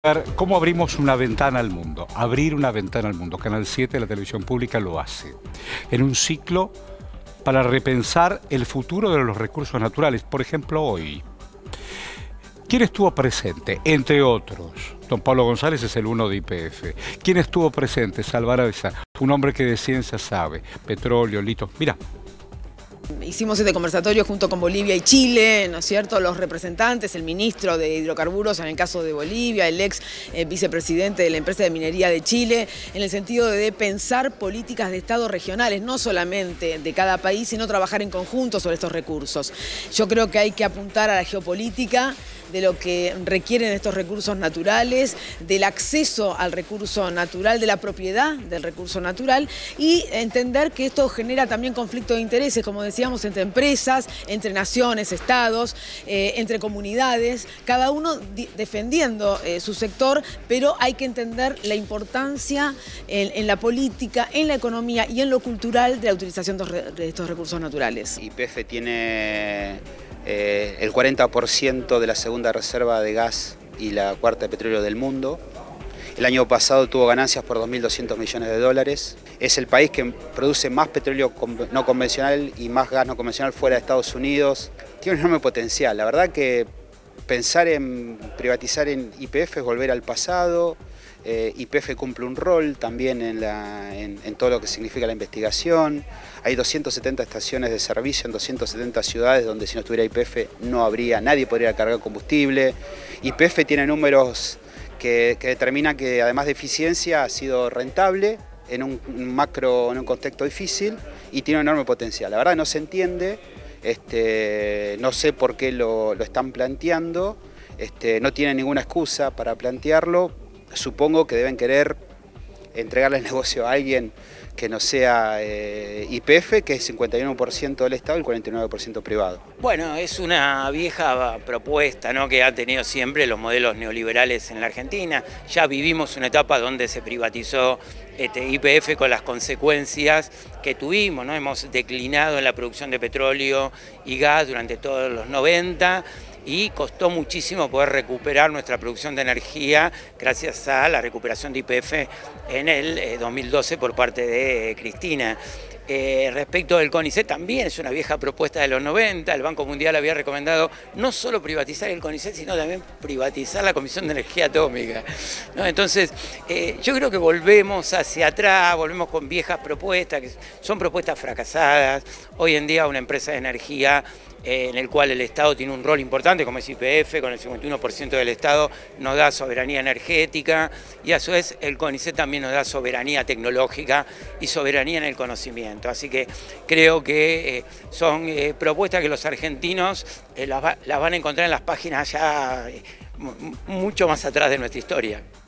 ¿Cómo abrimos una ventana al mundo? Abrir una ventana al mundo. Canal 7 de la televisión pública lo hace. En un ciclo para repensar el futuro de los recursos naturales. Por ejemplo, hoy. ¿Quién estuvo presente? Entre otros. Don Pablo González es el uno de YPF. ¿Quién estuvo presente? Salvar Avesa, un hombre que de ciencia sabe. Petróleo, litos. Mira. Hicimos este conversatorio junto con Bolivia y Chile, ¿no es cierto? Los representantes, el ministro de Hidrocarburos en el caso de Bolivia, el ex vicepresidente de la empresa de minería de Chile, en el sentido de pensar políticas de Estado regionales, no solamente de cada país, sino trabajar en conjunto sobre estos recursos. Yo creo que hay que apuntar a la geopolítica de lo que requieren estos recursos naturales, del acceso al recurso natural, de la propiedad del recurso natural y entender que esto genera también conflicto de intereses, como decíamos, entre empresas, entre naciones, estados, entre comunidades, cada uno defendiendo su sector, pero hay que entender la importancia en la política, en la economía y en lo cultural de la utilización de estos recursos naturales. YPF tiene el 40% de la segunda reserva de gas y la cuarta de petróleo del mundo. El año pasado tuvo ganancias por 2.200 millones de dólares. Es el país que produce más petróleo no convencional y más gas no convencional fuera de Estados Unidos. Tiene un enorme potencial. La verdad que pensar en privatizar en YPF es volver al pasado. YPF cumple un rol también en todo lo que significa la investigación. Hay 270 estaciones de servicio en 270 ciudades donde si no estuviera YPF no habría, nadie podría cargar combustible. YPF tiene números que determinan que además de eficiencia ha sido rentable en un contexto difícil y tiene un enorme potencial. La verdad no se entiende, no sé por qué lo están planteando, no tienen ninguna excusa para plantearlo. Supongo que deben querer entregarle el negocio a alguien que no sea YPF, que es 51% del Estado y el 49% privado. Bueno, es una vieja propuesta, ¿no?, que ha tenido siempre los modelos neoliberales en la Argentina. Ya vivimos una etapa donde se privatizó YPF con las consecuencias que tuvimos, ¿no? Hemos declinado en la producción de petróleo y gas durante todos los 90. Y costó muchísimo poder recuperar nuestra producción de energía gracias a la recuperación de YPF en el 2012 por parte de Cristina. Respecto del CONICET, también es una vieja propuesta de los 90, el Banco Mundial había recomendado no solo privatizar el CONICET, sino también privatizar la Comisión de Energía Atómica, ¿no? Entonces, yo creo que volvemos hacia atrás, volvemos con viejas propuestas, que son propuestas fracasadas. Hoy en día una empresa de energía en el cual el Estado tiene un rol importante, como es YPF, con el 51% del Estado nos da soberanía energética y a su vez el CONICET también nos da soberanía tecnológica y soberanía en el conocimiento. Así que creo que son propuestas que los argentinos las van a encontrar en las páginas ya mucho más atrás de nuestra historia.